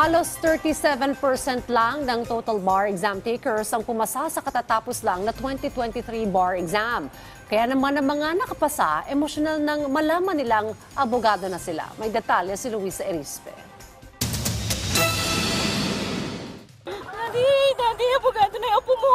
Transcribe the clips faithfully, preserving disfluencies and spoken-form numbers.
Halos thirty-seven percent lang ng total bar exam takers ang pumasa sa katatapos lang na twenty twenty-three bar exam. Kaya naman ang mga nakapasa, emosyonal nang malaman nilang abogado na sila. May detalye si Luisa Erispe. Daddy, Daddy, abogado na yung apo mo.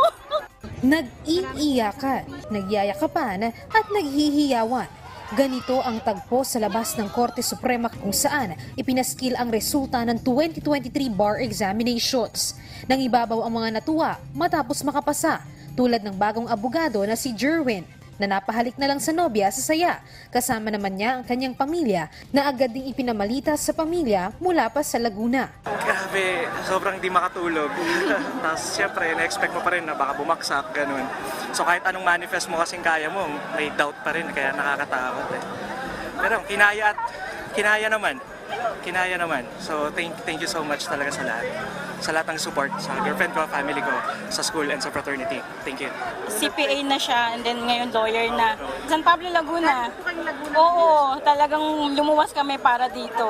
Nag-iiyakan, nagyayakapan at naghihiyawan. Ganito ang tagpo sa labas ng Korte Suprema kung saan ipinaskil ang resulta ng twenty twenty-three bar examinations. Nang ibabaw ang mga natuwa matapos makapasa, tulad ng bagong abogado na si Jerwin, na napahalik na lang sa nobya sa saya. Kasama naman niya ang kanyang pamilya na agad ding ipinamalita sa pamilya mula pa sa Laguna. Grabe, sobrang di makatulog. Tapos siyempre, na-expect mo pa rin na baka bumagsak, ganun. So kahit anong manifest mo kasing kaya mo, may doubt pa rin, kaya nakakatakot eh. Pero kinaya at kinaya naman. Kinaya naman. So thank, thank you so much talaga sa lahat. Sa lahat ng support, sa girlfriend ko, family ko, sa school and sa fraternity. Thank you. C P A na siya and then ngayon lawyer na. San Pablo, Laguna. Oo, talagang lumuwas kami para dito.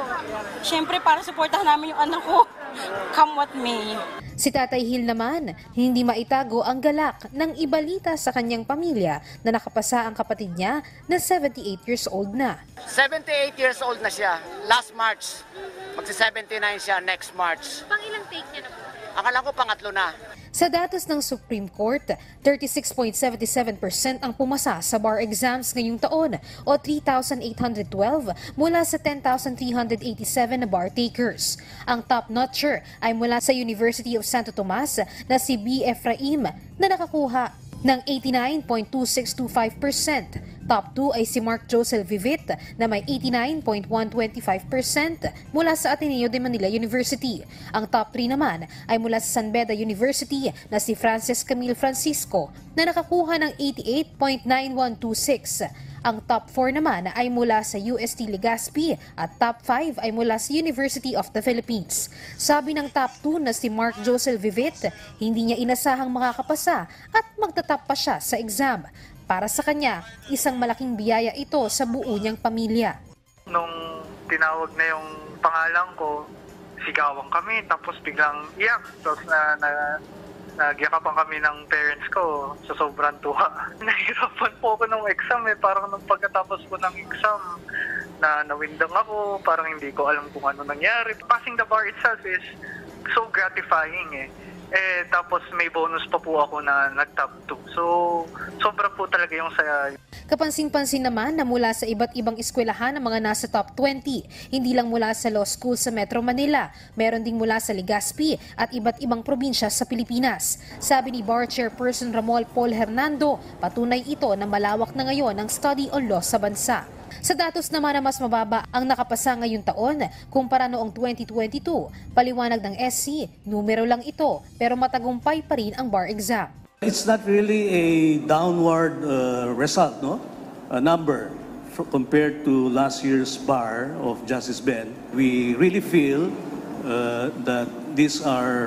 Siyempre para suportahan namin yung anak ko. Come what may. Si Tatay Hil naman, hindi maitago ang galak ng ibalita sa kanyang pamilya na nakapasa ang kapatid niya na seventy-eight years old na. seventy-eight years old na siya, last March. Magsi-seventy-nine siya next March. Pang ilang take niya na po? Akala ko pangatlo na. Sa datos ng Supreme Court, thirty-six point seven seven percent ang pumasa sa bar exams ngayong taon o three thousand eight hundred twelve mula sa ten thousand three hundred eighty-seven na bar takers. Ang top-notcher ay mula sa University of Santo Tomas na si B. Efraim na nakakuha ng eighty-nine point two six two five percent. Top two ay si Mark Josel Vivit na may eighty-nine point one two five percent mula sa Ateneo de Manila University. Ang top three naman ay mula sa San Beda University na si Francis Camille Francisco na nakakuha ng eighty-eight point nine one two six. Ang top four naman ay mula sa U S T Legazpi at top five ay mula sa University of the Philippines. Sabi ng top two na si Mark Josel Vivit, hindi niya inasahang makakapasa at magtatap pa siya sa exam. Para sa kanya, isang malaking biyaya ito sa buo niyang pamilya. Nung tinawag na yung pangalan ko, sigawan kami, tapos biglang iyak. Tapos na, na, nagyakapan kami ng parents ko sa sobrang tuwa. Nahirapan po ako ng exam eh. Parang nung pagkatapos ko ng exam, na nawindang ako, parang hindi ko alam kung ano nangyari. Passing the bar itself is so gratifying eh. Eh, tapos may bonus pa po ako na nag-top two. So, sobra po talaga yung saya. Kapansin-pansin naman na mula sa iba't ibang eskwelahan ng mga nasa top twenty, hindi lang mula sa law school sa Metro Manila, meron ding mula sa Legazpi at iba't ibang probinsya sa Pilipinas. Sabi ni Bar Chairperson Ramol Paul Hernando, patunay ito na malawak na ngayon ang study on law sa bansa. Sa datos naman na mas mababa ang nakapasa ngayong taon kumpara noong twenty twenty-two, paliwanag ng S C, numero lang ito pero matagumpay pa rin ang bar exam. It's not really a downward uh, result, no? A number for, compared to last year's bar of Justice Ben. We really feel uh, that these are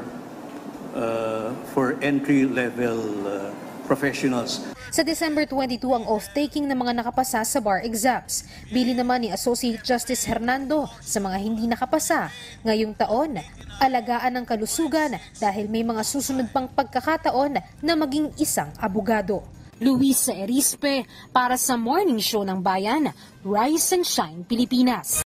uh, for entry-level uh, professionals. Sa December twenty-two ang oath-taking ng mga nakapasa sa bar exams. Bili naman ni Associate Justice Hernando sa mga hindi nakapasa. Ngayong taon, alagaan ng kalusugan dahil may mga susunod pang pagkakataon na maging isang abogado. Luisa Erispe para sa Morning Show ng Bayan, Rise and Shine Pilipinas.